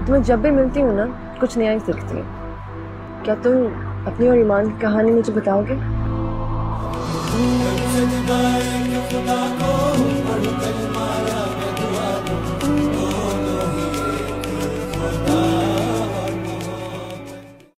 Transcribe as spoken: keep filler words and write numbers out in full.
तुम्हें जब भी मिलती हूँ ना कुछ नया ही सीखती हूँ। क्या तुम अपनी और ईमान की कहानी मुझे बताओगे?